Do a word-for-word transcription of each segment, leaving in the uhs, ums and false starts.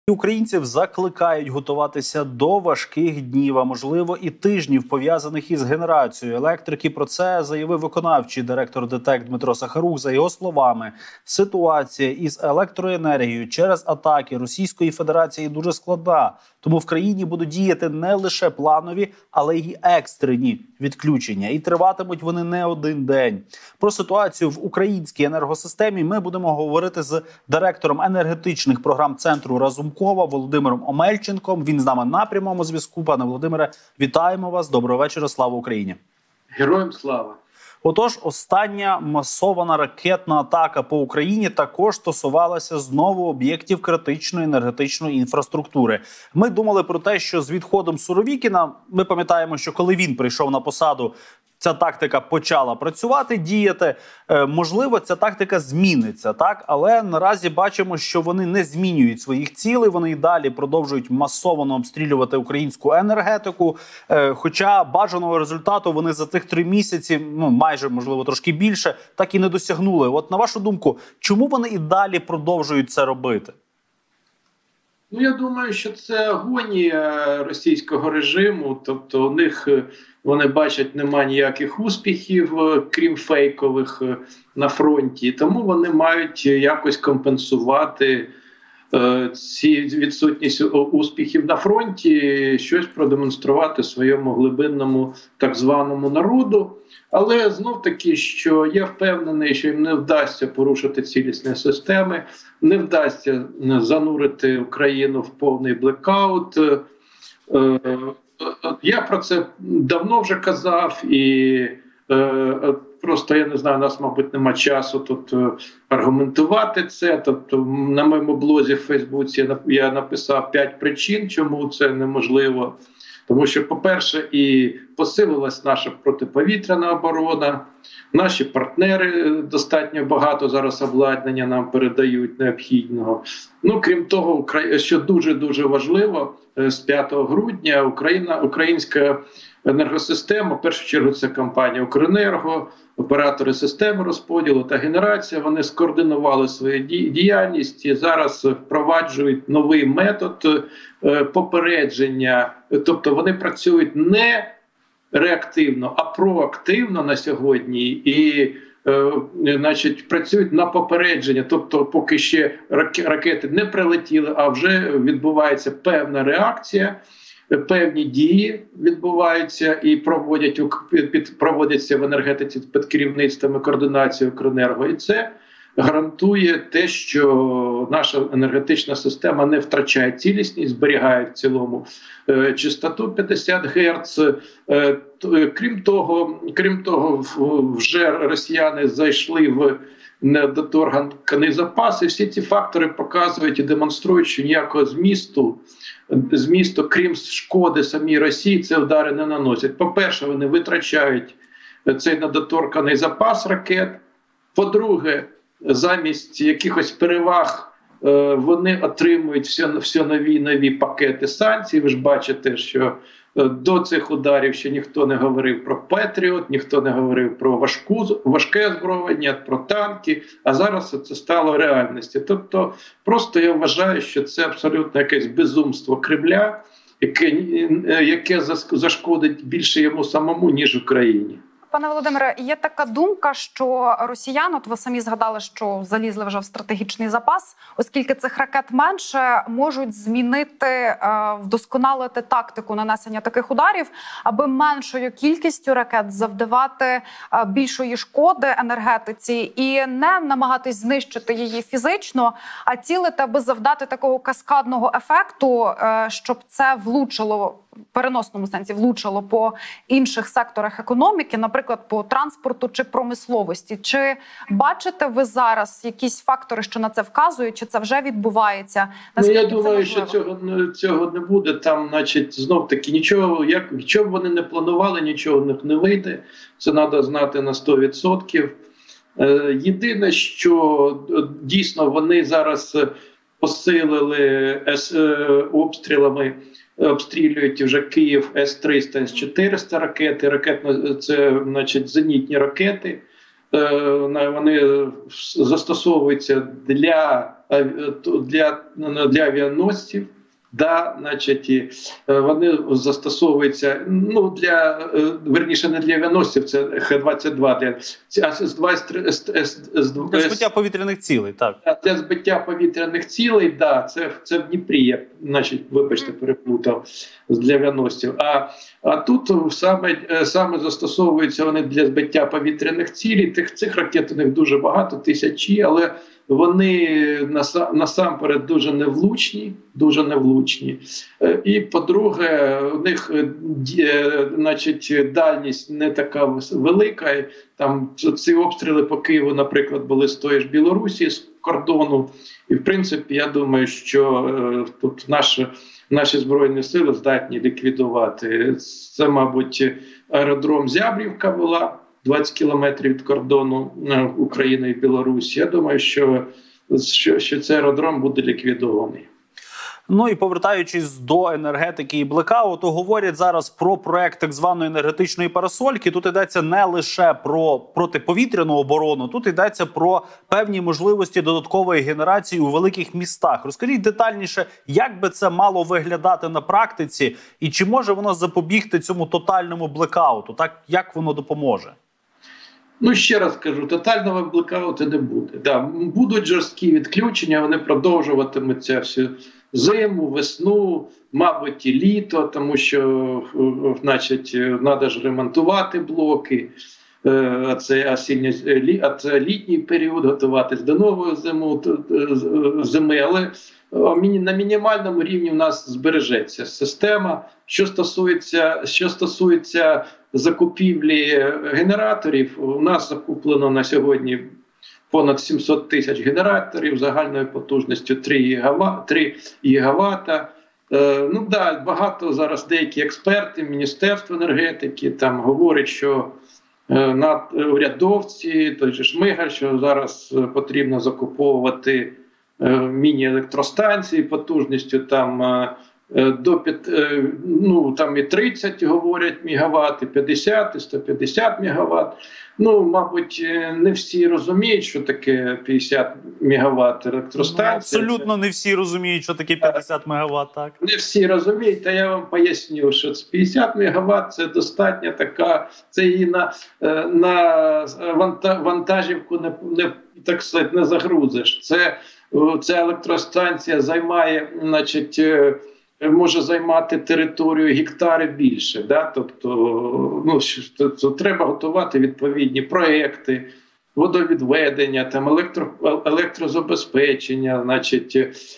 Українців закликають готуватися до важких днів, а можливо і тижнів, пов'язаних із генерацією електрики. Про це заявив виконавчий директор ДТЕК Дмитро Сахарук. За його словами, ситуація із електроенергією через атаки Російської Федерації дуже складна. Тому в країні будуть діяти не лише планові, але й екстрені відключення. І триватимуть вони не один день. Про ситуацію в українській енергосистемі ми будемо говорити з директором енергетичних програм Центру Разумкова Володимиром Омельченком. Він з нами на прямому зв'язку. Пане Володимире, вітаємо вас. Доброго вечора. Слава Україні. Героям слава. Отож, остання масована ракетна атака по Україні також стосувалася знову об'єктів критичної енергетичної інфраструктури. Ми думали про те, що з відходом Суровікіна, ми пам'ятаємо, що коли він прийшов на посаду, ця тактика почала працювати, діяти. Е, можливо, ця тактика зміниться, так? Але наразі бачимо, що вони не змінюють своїх цілей, вони і далі продовжують масово обстрілювати українську енергетику. Е, хоча бажаного результату вони за цих три місяці, ну майже, можливо, трошки більше, так і не досягнули. От на вашу думку, чому вони і далі продовжують це робити? Ну, я думаю, що це агонія російського режиму, тобто у них, вони бачать, немає ніяких успіхів, крім фейкових, на фронті, тому вони мають якось компенсувати е, ці відсутність успіхів на фронті, щось продемонструвати своєму глибинному так званому народу. Але знов-таки, що я впевнений, що їм не вдасться порушити цілісні системи, не вдасться занурити Україну в повний блекаут. Я про це давно вже казав, і просто, я не знаю, у нас, мабуть, нема часу тут аргументувати це. Тобто на моєму блозі в Фейсбуці я написав п'ять причин, чому це неможливо. Тому що, по-перше, і посилилась наша протиповітряна оборона, наші партнери достатньо багато зараз обладнання нам передають необхідного. Ну, крім того, що дуже-дуже важливо, з п'ятого грудня Україна, українська енергосистема, в першу чергу це компанія «Укренерго», оператори системи розподілу та генерація, вони скоординували свою діяльність і зараз впроваджують новий метод попередження. Тобто вони працюють не реактивно, а проактивно на сьогодні і е, значить, працюють на попередження. Тобто поки ще ракети не прилетіли, а вже відбувається певна реакція, певні дії відбуваються і проводять, під, проводяться в енергетиці під керівництвом і координацією «Укренерго». І це гарантує те, що наша енергетична система не втрачає цілісність, зберігає в цілому е, частоту п'ятдесят герц. Е, крім того, крім того, вже росіяни зайшли в недоторганий запас, і всі ці фактори показують і демонструють, що ніякого змісту, змісту, крім шкоди самій Росії, це удари не наносять. По-перше, вони витрачають цей недоторканий запас ракет. По-друге, замість якихось переваг е, вони отримують все, все нові нові пакети санкцій. Ви ж бачите, що е, до цих ударів ще ніхто не говорив про Петріот, ніхто не говорив про важку, важке озброєння, про танки, а зараз це стало реальністю. Тобто просто я вважаю, що це абсолютно якесь безумство Кремля, яке, яке зашкодить більше йому самому, ніж Україні. Пане Володимире, є така думка, що росіяни, от ви самі згадали, що залізли вже в стратегічний запас, оскільки цих ракет менше, можуть змінити, вдосконалити тактику нанесення таких ударів, аби меншою кількістю ракет завдавати більшої шкоди енергетиці і не намагатись знищити її фізично, а цілити, аби завдати такого каскадного ефекту, щоб це влучило, в переносному сенсі влучило по інших секторах економіки, наприклад, по транспорту чи промисловості. Чи бачите ви зараз якісь фактори, що на це вказують, чи це вже відбувається? Ну, я думаю, що цього, цього не буде. Там, значить, знов-таки, нічого, як, нічого вони не планували, нічого в них не вийде. Це треба знати на сто відсотків. Е, єдине, що дійсно вони зараз посилили ес, е, обстрілами, обстрілюють вже Київ С триста, С чотириста ракети, ракетно, це, значить, зенітні ракети. вони застосовуються для, для, для авіаносців. Да, значить, вони застосовуються, ну, для, верніше, не для авіаносців, це Х двадцять два, для, а з для збиття повітряних цілей, так. Для збиття повітряних цілей, да, це, це в Дніпрі, я, значить, вибачте, переплутав, для авіаносців. А, а тут саме, саме застосовуються вони для збиття повітряних цілей, тих, цих ракет у них дуже багато, тисячі, але вони насамперед дуже невлучні, дуже невлучні. І, по-друге, у них, значить, дальність не така велика. Там ці обстріли по Києву, наприклад, були з тої ж Білорусі, з кордону. І, в принципі, я думаю, що тут наші, наші Збройні Сили здатні ліквідувати. Це, мабуть, аеродром Зябрівка була, двадцять кілометрів від кордону України і Білорусі. Я думаю, що, що, що цей аеродром буде ліквідований. Ну і повертаючись до енергетики і блекауту, говорять зараз про проект так званої енергетичної парасольки. Тут йдеться не лише про протиповітряну оборону, тут йдеться про певні можливості додаткової генерації у великих містах. Розкажіть детальніше, як би це мало виглядати на практиці і чи може воно запобігти цьому тотальному блекауту? Так, як воно допоможе? Ну, ще раз кажу, тотального блекауту не буде. Да, будуть жорсткі відключення, вони продовжуватимуться всю зиму, весну, мабуть, і літо, тому що, значить, треба ж ремонтувати блоки, а це, осінньо, а це літній період, готуватись до нової зиму, зими, але на мінімальному рівні у нас збережеться система. Що стосується, що стосується закупівлі генераторів, у нас закуплено на сьогодні понад сімсот тисяч генераторів загальною потужністю три гігавата. Е, ну да, багато зараз деякі експерти, Міністерство енергетики там говорять, що е, над урядовці, той же Шмигаль, що зараз потрібно закуповувати е, міні-електростанції потужністю там е, до п'ять, е, ну там і тридцять говорять мегаватт, і п'ятдесят, і сто п'ятдесят мегаватт. Ну, мабуть, не всі розуміють, що таке п'ятдесят мегаватт електростанції. Ну, абсолютно не всі розуміють, що таке п'ятдесят мегаватт, так? Не всі розуміють, та я вам поясню, що п'ятдесят мегаватт – це достатньо така, це її на, на вантажівку не, не, так сказати, не загрузиш. Це, ця електростанція займає, значить, може займати територію гектари більше, да? Тобто, ну, то, то треба готувати відповідні проекти, водовідведення, там електро, електрозабезпечення, значить,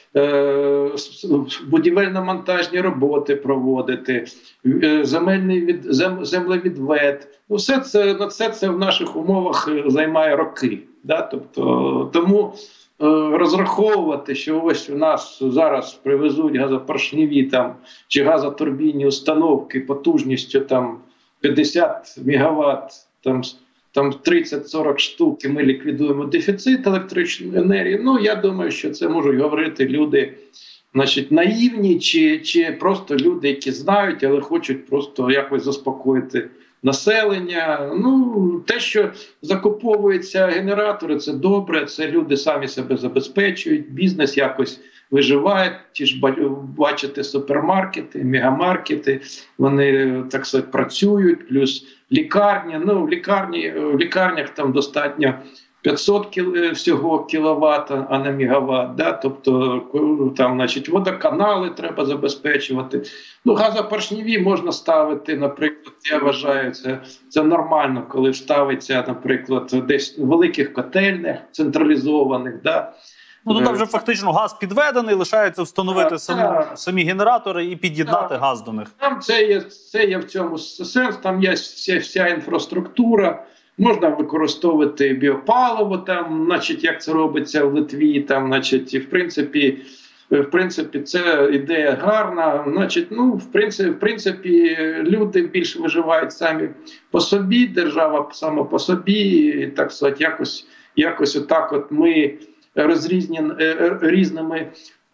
е, будівельно-монтажні роботи проводити, е, земельний від, зем, землевідвед. Ну, все це, все це в наших умовах займає роки. Да? Тобто, тому розраховувати, що ось у нас зараз привезуть газопоршневі там чи газотурбінні установки потужністю там п'ятдесят мегаватт, там там тридцять-сорок штук, і ми ліквідуємо дефіцит електричної енергії. Ну, я думаю, що це можуть говорити люди, значить, наївні, чи, чи просто люди, які знають, але хочуть просто якось заспокоїти населення. Ну, те, що закуповуються генератори, це добре, це люди самі себе забезпечують, бізнес якось виживає. Ті ж бачите супермаркети, мегамаркети, вони, так сказати, працюють, плюс лікарні. Ну, в лікарні, в лікарнях там достатньо п'ятсот кіл, всього кіловат, а не мегаватт, да? Тобто там, значить, водоканали треба забезпечувати. Ну, газопоршневі можна ставити, наприклад, я вважаю, це, це нормально, коли ставиться, наприклад, десь в великих котельнях централізованих, да? Ну, там вже фактично газ підведений, лишається встановити саму, самі генератори і під'єднати газ до них. Там це є, це є в цьому сенс, там є вся, вся інфраструктура. Можна використовувати біопаливо, там, значить, як це робиться в Литві, там, значить, і в принципі, в принципі, це ідея гарна. Значить, ну, в принципі, в принципі, люди більше виживають самі по собі, держава сама по собі, і, так сказати, якось, якось отак от ми розрізнені різними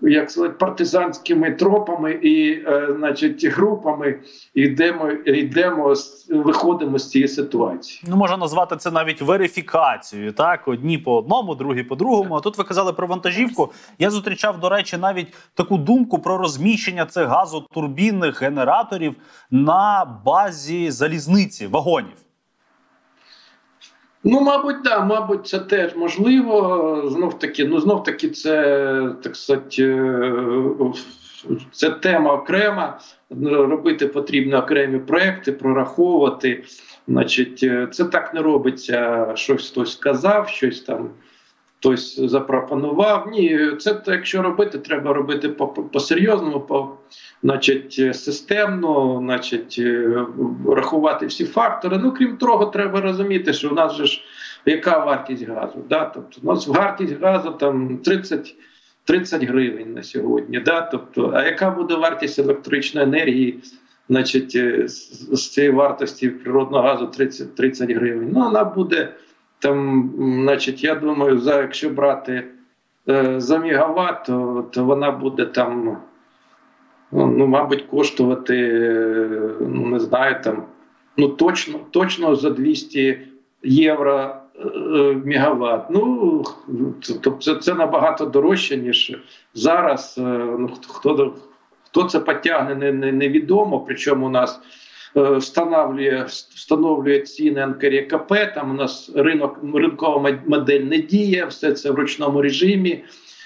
як сказати, партизанськими тропами і, е, значить, групами йдемо, йдемо, виходимо з цієї ситуації. Ну, можна назвати це навіть верифікацією, так? Одні по одному, другі по другому. А тут ви казали про вантажівку. Я зустрічав, до речі, навіть таку думку про розміщення цих газотурбінних генераторів на базі залізниці, вагонів. Ну, мабуть, да, мабуть, це теж можливо. Знов таки, ну знов таки, це так сказати, це тема окрема. Робити потрібно окремі проекти, прораховувати. Значить, це так не робиться. Щось хтось сказав, щось там хтось запропонував. Ні, це якщо робити, треба робити по-серйозному, по, значить, системно, значить, рахувати всі фактори. Ну, крім того, треба розуміти, що у нас же ж яка вартість газу. Да? Тобто, у нас вартість газу там тридцять, тридцять гривень на сьогодні. Да? Тобто, а яка буде вартість електричної енергії, значить, з, з цієї вартості природного газу тридцять, тридцять гривень? Ну, вона буде там, значить, я думаю, за, якщо брати е, за мегаватт, то, то вона буде там, ну, мабуть, коштувати, ну, не знаю, там, ну, точно, точно за двісті євро е, мегаватт. Ну, тобто це, це набагато дорожче, ніж зараз. Е, ну, хто, хто це потягне, не, не, невідомо, причому у нас Встановлює, встановлює ціни НКРЕКП, там у нас ринок, ринкова модель не діє, все це в ручному режимі,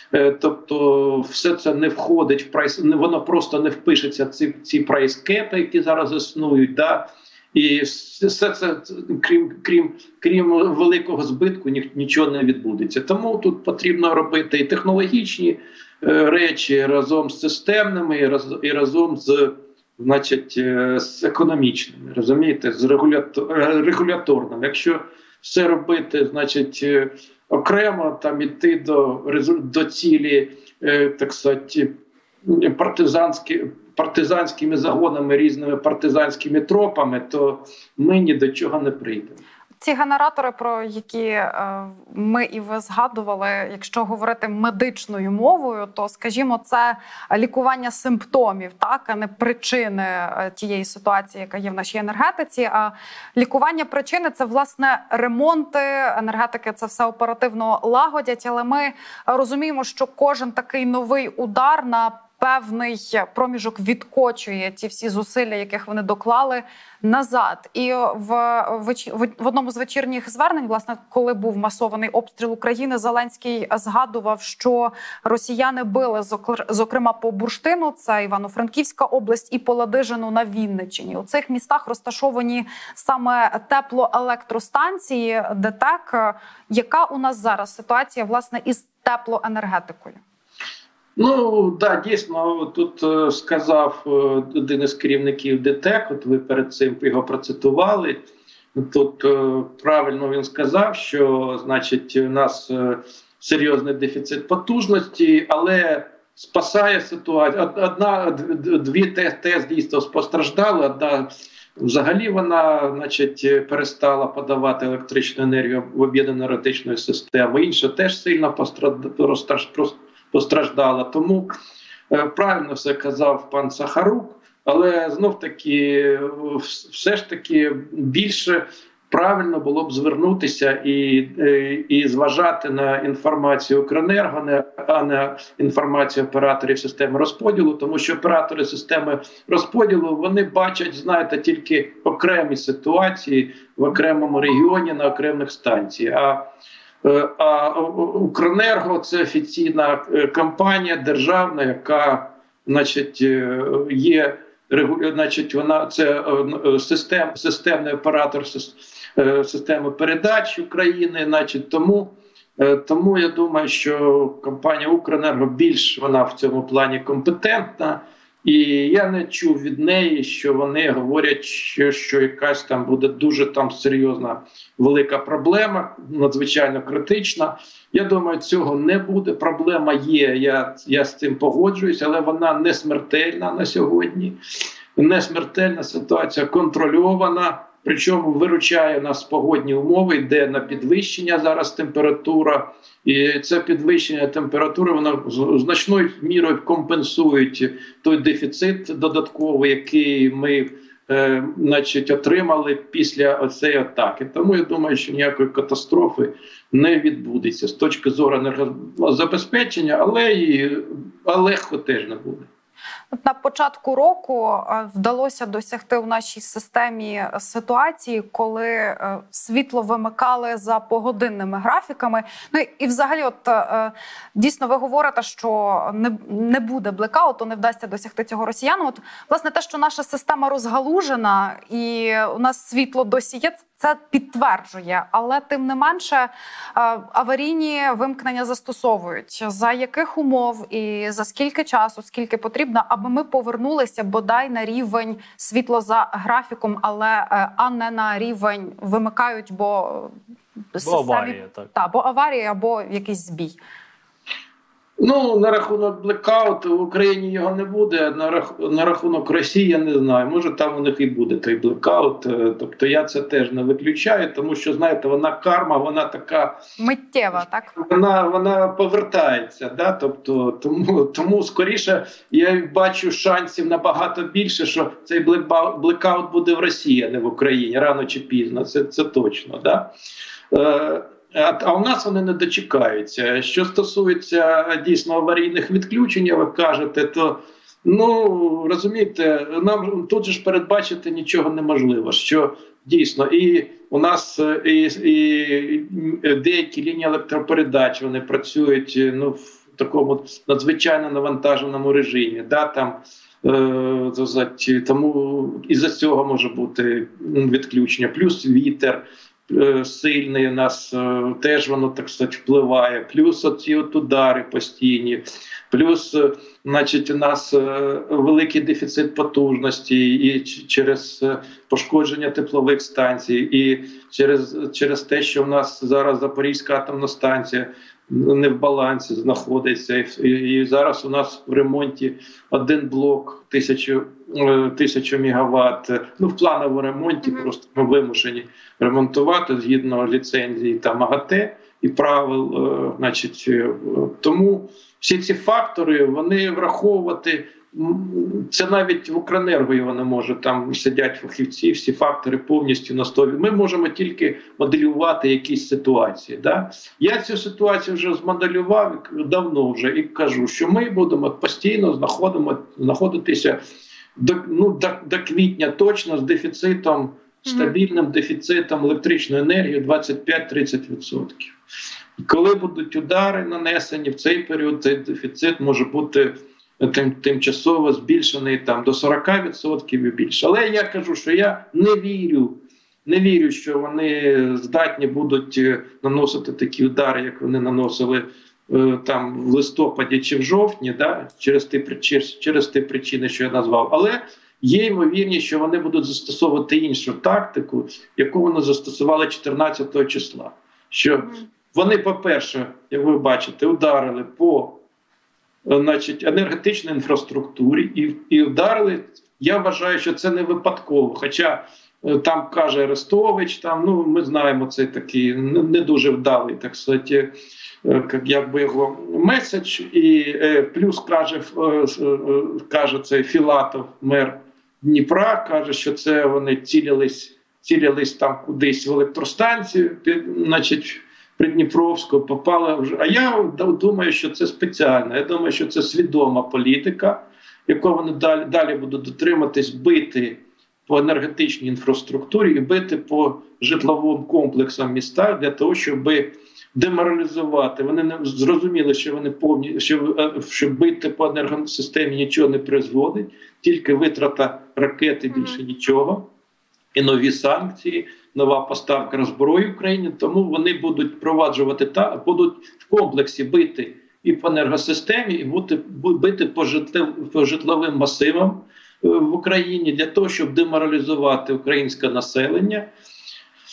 тобто все це не входить в прайс, воно просто не впишеться ці, ці прайс-кепи, які зараз існують, да? І все це, крім, крім, крім великого збитку, нічого не відбудеться. Тому тут потрібно робити і технологічні речі разом з системними, і, раз, і разом з, значить, з економічними, розумієте, з регуляторними. Якщо все робити, значить, окремо, там іти до, до цілі, так сказати, партизанські, партизанськими загонами, різними партизанськими тропами, то ми ні до чого не прийдемо. Ці генератори, про які ми і ви згадували, якщо говорити медичною мовою, то, скажімо, це лікування симптомів, так, а не причини тієї ситуації, яка є в нашій енергетиці. А лікування причини – це, власне, ремонти, енергетики це все оперативно лагодять, але ми розуміємо, що кожен такий новий удар на певний проміжок відкочує ті всі зусилля, яких вони доклали, назад. І в, в, в одному з вечірніх звернень, власне, коли був масований обстріл України, Зеленський згадував, що росіяни били, зокрема, по Бурштину, це Івано-Франківська область, і по Ладижину на Вінниччині. У цих містах розташовані саме теплоелектростанції, ДТЕК. Яка у нас зараз ситуація, власне, із теплоенергетикою? Ну, так, да, дійсно, тут е, сказав е, один із керівників ДТЕК, от ви перед цим його процитували, тут е, правильно він сказав, що, значить, у нас е, серйозний дефіцит потужності, але спасає ситуацію. Одна, дві ТЕС дійсно постраждали, одна взагалі вона, значить, перестала подавати електричну енергію в об'єднану енергетичну систему, інша теж сильно постраждала. постраждала. Тому е, правильно все казав пан Сахарук, але знов-таки все ж таки більше правильно було б звернутися і, е, і зважати на інформацію Укренерго, а не інформацію операторів системи розподілу, тому що оператори системи розподілу, вони бачать, знаєте, тільки окремі ситуації в окремому регіоні на окремих станціях. А А Укренерго – це офіційна компанія державна, яка, значить, є, значить, вона це систем, системний оператор системи передач України, значить, тому, тому я думаю, що компанія Укренерго більш вона в цьому плані компетентна. І я не чув від неї, що вони говорять, що, що якась там буде дуже там серйозна велика проблема, надзвичайно критична. Я думаю, цього не буде. Проблема є, я, я з цим погоджуюсь, але вона не смертельна на сьогодні. Не смертельна, ситуація контрольована. Причому виручає нас погодні умови, йде на підвищення зараз температура. І це підвищення температури, воно значною мірою компенсує той дефіцит додатковий, який ми е, значить, отримали після цієї атаки. Тому я думаю, що ніякої катастрофи не відбудеться з точки зору енергозабезпечення, але і а легко теж не буде. На початку року вдалося досягти в нашій системі ситуації, коли світло вимикали за погодинними графіками. Ну і взагалі, от дійсно ви говорите, що не, не буде блекауту, не вдасться досягти цього росіянам. От, власне, те, що наша система розгалужена і у нас світло досі є, це підтверджує, але тим не менше аварійні вимкнення застосовують. За яких умов і за скільки часу, скільки потрібно, аби ми повернулися бодай на рівень світло за графіком, але а не на рівень вимикають, бо, бо системі... аварія, так. Та, бо аварія або якийсь збій. Ну, на рахунок блекауту в Україні його не буде, на, рах... на рахунок Росії я не знаю, може там у них і буде той блекаут, тобто я це теж не виключаю, тому що, знаєте, вона карма, вона така... Миттєва, так? Вона, вона повертається, да? Тобто, тому, тому скоріше я бачу шансів набагато більше, що цей блекаут буде в Росії, а не в Україні, рано чи пізно, це, це точно, да? Е... А у нас вони не дочекаються. Що стосується дійсно аварійних відключень, ви кажете, то, ну, розумієте, нам тут же ж передбачити нічого неможливо, що дійсно і у нас і, і деякі лінії електропередач, вони працюють, ну, в такому надзвичайно навантаженому режимі, да, там, е, тому із-за цього може бути відключення, плюс вітер сильний у нас теж воно, так сказати, впливає, плюс оці от удари постійні, плюс, значить, у нас великий дефіцит потужності і через пошкодження теплових станцій, і через, через те, що в нас зараз Запорізька атомна станція не в балансі знаходиться, і, і зараз у нас в ремонті один блок тисячу, тисячу мегаватт, ну в плановому ремонті, mm-hmm. просто ми вимушені ремонтувати згідно ліцензії та МАГАТЕ і правил, е, значить, е, тому всі ці фактори, вони враховувати, це навіть в Укренерго його не може, там сидять фахівці, всі фактори повністю на столі. Ми можемо тільки моделювати якісь ситуації. Да? Я цю ситуацію вже змоделював давно вже і кажу, що ми будемо постійно знаходимо, знаходитися до, ну, до, до квітня точно з дефіцитом, стабільним дефіцитом електричної енергії двадцять п'ять - тридцять відсотків. Коли будуть удари нанесені, в цей період цей дефіцит може бути Тим, тимчасово збільшений там до сорок відсотків і більше. Але я кажу, що я не вірю, не вірю, що вони здатні будуть наносити такі удари, як вони наносили е, там в листопаді чи в жовтні, да, через ті, через, через ті причини, що я назвав. Але є ймовірність, що вони будуть застосовувати іншу тактику, яку вони застосували чотирнадцятого числа. Що вони, по-перше, як ви бачите, ударили по значить, енергетичній інфраструктурі і, і вдарили. Я вважаю, що це не випадково. Хоча там каже Арестович, там, ну, ми знаємо, це такий не дуже вдалий, так сказати, якби його меседж. І плюс каже, каже цей Філатов, мер Дніпра, каже, що це вони цілились, цілились там кудись в електростанцію, значить, Придніпровську, попала вже. А я думаю, що це спеціально. Я думаю, що це свідома політика, яку вони далі, далі будуть дотриматись, бити по енергетичній інфраструктурі і бити по житловим комплексам міста для того, щоб деморалізувати. Вони не зрозуміли, що вони повні, що, що бити по енергосистемі нічого не призводить, тільки витрата ракети, більше нічого. І нові санкції, нова поставка зброї в Україні, тому вони будуть впроваджувати та будуть в комплексі бити і по енергосистемі, і бути, бити по, житлов, по житловим масивам в Україні для того, щоб деморалізувати українське населення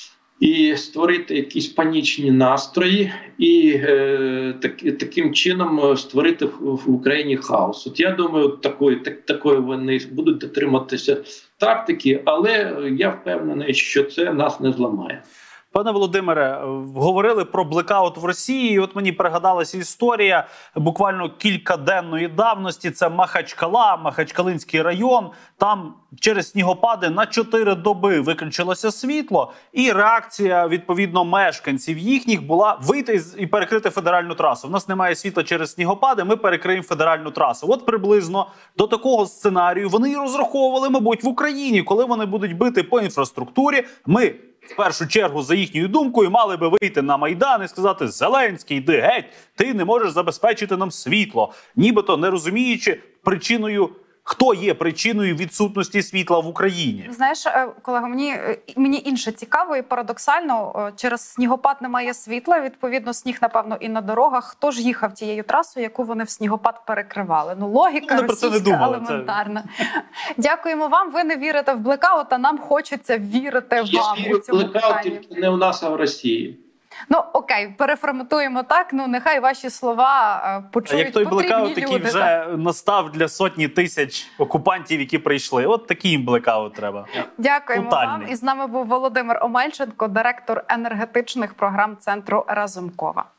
і створити якісь панічні настрої, і е, так, таким чином створити в, в Україні хаос. От я думаю, такої, так, такої вони будуть дотриматися тактики, але я впевнений, що це нас не зламає. Пане Володимире, говорили про блекаут в Росії. От мені пригадалася історія буквально кількаденної давності. Це Махачкала, Махачкалинський район. Там через снігопади на чотири доби виключилося світло. І реакція, відповідно, мешканців їхніх була вийти і перекрити федеральну трасу. У нас немає світла через снігопади, ми перекриємо федеральну трасу. От приблизно до такого сценарію вони і розраховували, мабуть, в Україні, коли вони будуть бити по інфраструктурі. Ми в першу чергу, за їхньою думкою, мали би вийти на Майдан і сказати: Зеленський, йди геть, ти не можеш забезпечити нам світло. Нібито не розуміючи причиною, хто є причиною відсутності світла в Україні. Знаєш, колего, мені, мені інше цікаво і парадоксально. Через снігопад немає світла, відповідно, сніг, напевно, і на дорогах. Хто ж їхав тією трасою, яку вони в снігопад перекривали? Ну, логіка ну, російська, елементарна. Це... Дякуємо вам. Ви не вірите в блекаут, а нам хочеться вірити Я вам вірю у цьому в блекаут, питанні. тільки не у нас, а в Росії. Ну, окей, переформатуємо так, ну нехай ваші слова почують як той блекаут, який люди, вже так. настав для сотні тисяч окупантів, які прийшли. От такий їм блекаут треба. Дякуємо Тотальний. вам. І з нами був Володимир Омельченко, директор енергетичних програм Центру Разумкова.